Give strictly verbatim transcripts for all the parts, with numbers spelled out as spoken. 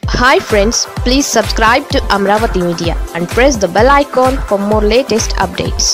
Hi friends, please subscribe to Amravati Media and press the bell icon for more latest updates.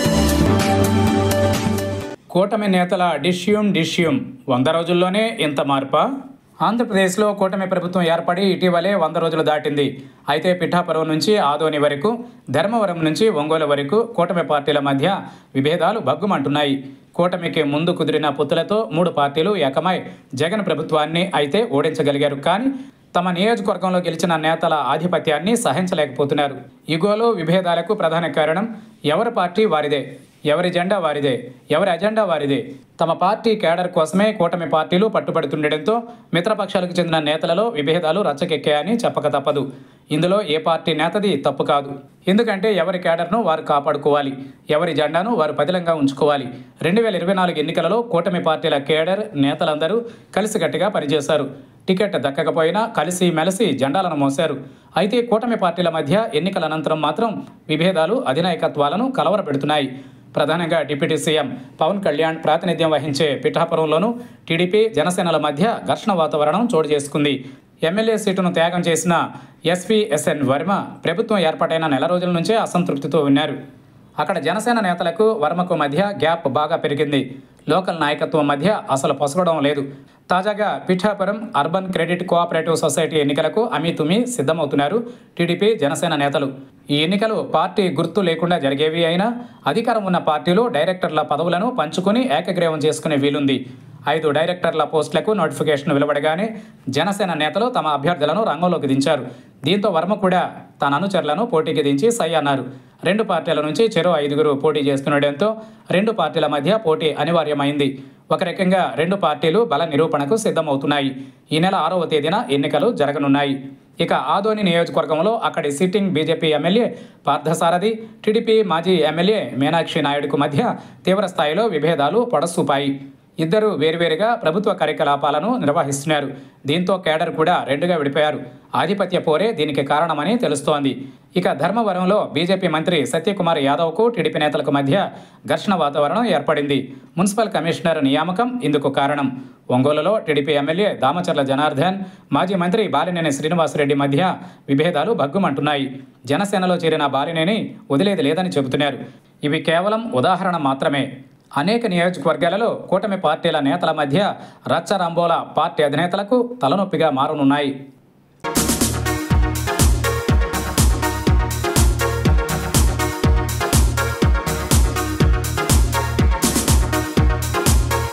కూటమి నేతల డిష్యూమ్ డిష్యూమ్ వంద రోజుల్లోనే ఇంత మార్పా? ఆంధ్రప్రదేశ్లో కూటమి ప్రభుత్వం ఏర్పడి ఇటీవలే వంద రోజులు దాటింది. అయితే పిఠాపురం నుంచి ఆదోని వరకు, ధర్మవరం నుంచి ఒంగోలు వరకు కూటమి పార్టీల మధ్య విభేదాలు భగ్గుమంటున్నాయి. కూటమికి ముందు కుదిరిన పొత్తులతో మూడు పార్టీలు ఏకమై జగన్ ప్రభుత్వాన్ని అయితే ఓడించగలిగారు. కానీ తమ నియోజకవర్గంలో గెలిచిన నేతల ఆధిపత్యాన్ని సహించలేకపోతున్నారు. ఇగోలో విభేదాలకు ప్రధాన కారణం ఎవరి పార్టీ వారిదే, ఎవరి జెండా వారిదే, ఎవరి అజెండా వారిదే. తమ పార్టీ కేడర్ కోసమే కూటమి పార్టీలు పట్టుబడుతుండటంతో మిత్రపక్షాలకు చెందిన నేతలలో విభేదాలు రచ్చకెక్కాయని చెప్పక తప్పదు. ఇందులో ఏ పార్టీ నేతది తప్పు కాదు. ఎందుకంటే ఎవరి కేడర్ను వారు కాపాడుకోవాలి, ఎవరి జెండాను వారు పదిలంగా ఉంచుకోవాలి. రెండు వేల ఇరవై నాలుగు ఎన్నికలలో కూటమి పార్టీల కేడర్ నేతలందరూ కలిసికట్టుగా పనిచేశారు. టికెట్ దక్కకపోయినా కలిసి మెలిసి జెండాలను మోశారు. అయితే కూటమి పార్టీల మధ్య ఎన్నికల అనంతరం మాత్రం విభేదాలు అధినాయకత్వాలను కలవరపెడుతున్నాయి. ప్రధానంగా డిప్యూటీ సీఎం పవన్ కళ్యాణ్ ప్రాతినిధ్యం వహించే పిఠాపురంలోనూ టీడీపీ జనసేనల మధ్య ఘర్షణ వాతావరణం చోటు చేసుకుంది. ఎమ్మెల్యే సీటును త్యాగం చేసిన ఎస్వీఎస్ఎన్ వర్మ ప్రభుత్వం ఏర్పాటైన నెల రోజుల నుంచే అసంతృప్తితో ఉన్నారు. అక్కడ జనసేన నేతలకు వర్మకు మధ్య గ్యాప్ బాగా పెరిగింది. లోకల్ నాయకత్వం మధ్య అసలు పొసగడం లేదు. తాజాగా Pithapuram urban credit cooperative society ఎన్నికలకు అమీతుమీ సిద్ధమవుతున్నారు టీడీపీ జనసేన నేతలు. ఈ ఎన్నికలు పార్టీ గుర్తు లేకుండా జరిగేవి అయినా అధికారం ఉన్న పార్టీలు డైరెక్టర్ల పదవులను పంచుకుని ఏకగ్రీవం చేసుకునే వీలుంది. ఐదు డైరెక్టర్ల పోస్టులకు నోటిఫికేషన్ వెలువడగానే జనసేన నేతలు తమ అభ్యర్థులను రంగంలోకి దించారు. దీంతో వర్మ కూడా తన అనుచరులను పోటీకి దించి సై అన్నారు. రెండు పార్టీల నుంచి చెరో ఐదుగురు పోటీ చేస్తుండటంతో రెండు పార్టీల మధ్య పోటీ అనివార్యమైంది. ఒక రకంగా రెండు పార్టీలు బల నిరూపణకు సిద్ధమవుతున్నాయి. ఈ నెల ఆరవ తేదీన ఎన్నికలు జరగనున్నాయి. ఇక ఆదోని నియోజకవర్గంలో అక్కడి sitting BJP MLA Parthasarathi, TDP మాజీ ఎమ్మెల్యే మీనాక్షి నాయుడుకు మధ్య తీవ్ర స్థాయిలో విభేదాలు పొడసూపాయి. ఇద్దరు వేరువేరుగా ప్రభుత్వ కార్యకలాపాలను నిర్వహిస్తున్నారు. దీంతో కేడర్ కూడా రెండుగా విడిపోయారు. ఆధిపత్య పోరే దీనికి కారణమని తెలుస్తోంది. ఇక ధర్మవరంలో బీజేపీ మంత్రి సత్యకుమార్ యాదవ్కు టీడీపీ నేతలకు మధ్య ఘర్షణ వాతావరణం ఏర్పడింది. మున్సిపల్ కమిషనర్ నియామకం ఇందుకు కారణం. ఒంగోలులో టీడీపీ ఎమ్మెల్యే దామచర్ల జనార్దన్, మాజీ మంత్రి బాలినేని శ్రీనివాసరెడ్డి మధ్య విభేదాలు భగ్గుమంటున్నాయి. జనసేనలో చేరిన బాలినేని వదిలేది లేదని చెబుతున్నారు. ఇవి కేవలం ఉదాహరణ మాత్రమే. అనేక నియోజకవర్గాలలో కూటమి పార్టీల నేతల మధ్య రచ్చరంబోల పార్టీ అధినేతలకు తలనొప్పిగా మారనున్నాయి.